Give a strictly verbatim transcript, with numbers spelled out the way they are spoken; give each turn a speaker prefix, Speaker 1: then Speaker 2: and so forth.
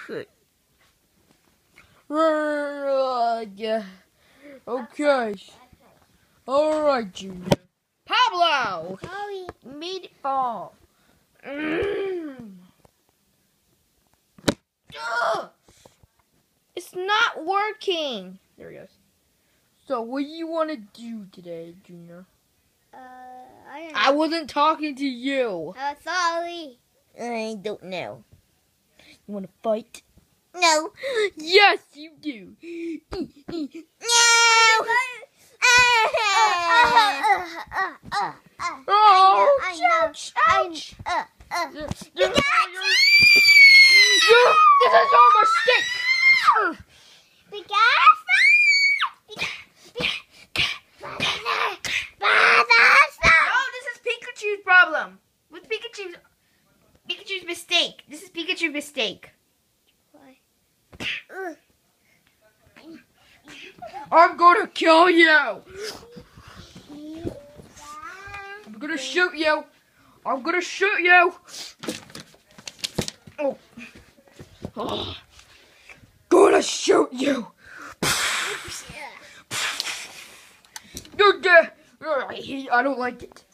Speaker 1: Okay. Uh, yeah. Okay. Alright, Junior. Pablo!
Speaker 2: Sorry.
Speaker 1: Made it fall. Mm. Ugh. It's not working. There he goes. So, what do you want to do today, Junior?
Speaker 2: Uh, I don't know.
Speaker 1: I wasn't talking to you.
Speaker 2: Uh, sorry.
Speaker 1: I don't know. You want to fight?
Speaker 2: No.
Speaker 1: Yes, you do.
Speaker 2: No.
Speaker 1: Oh,
Speaker 2: I know.
Speaker 1: ouch,
Speaker 2: I
Speaker 1: ouch.
Speaker 2: know. Uh, uh.
Speaker 1: You- you- you- This is your mistake. No, this is Pikachu's problem. What's Pikachu's Pikachu's mistake? This is Pikachu's mistake. I'm gonna kill you. I'm gonna shoot you. I'm gonna shoot you. Oh. Oh. Gonna shoot you. You're dead. I hate- I don't like it.